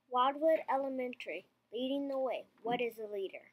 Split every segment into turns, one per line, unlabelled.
Wildwood Elementary, leading the way. What is a leader?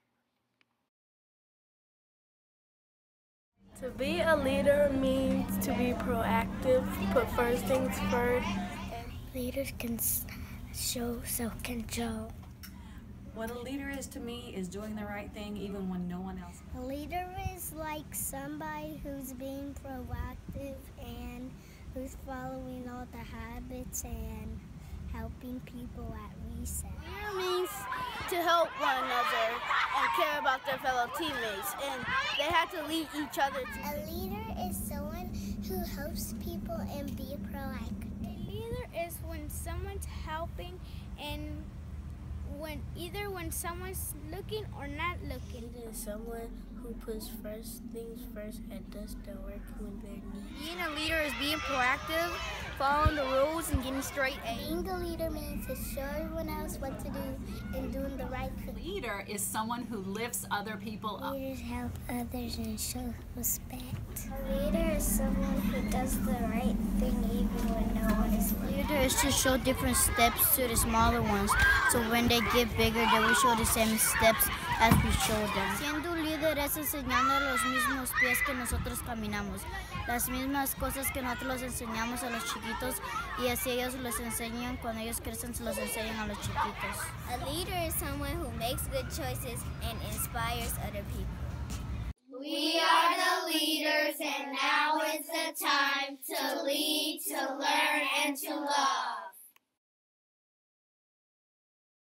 To be a leader means to be proactive, put first things first.
Leaders can show self-control.
What a leader is to me is doing the right thing even when no one else.
A leader is like somebody who's being proactive and who's following all the habits and helping people at recess.
Leader means to help one another and care about their fellow teammates, and they have to lead each other.
A leader is someone who helps people and be proactive.
A leader is when someone's helping and when someone's looking or not looking.
A leader is someone who puts first things first and does the work when they're needed.
Being a leader is being proactive, following the rules, and getting straight A's.
Being a leader means to show everyone else what to do and doing the right thing.
A leader is someone who lifts other people up.
Leaders help others and show respect. A leader is someone who does the right thing even when no one is looking.
Leader is to show different steps to the smaller ones, so when they get bigger, they will show the same steps as we showed them. Siendo un líder es enseñando los mismos pies que nosotros caminamos, las mismas cosas que nosotros les enseñamos a los chiquitos y así ellos los enseñan cuando ellos crecen, se los enseñan a los chiquitos.
A leader is someone who makes good choices and inspires other people.
We are the leaders, and now is the time to lead, to learn, and to love.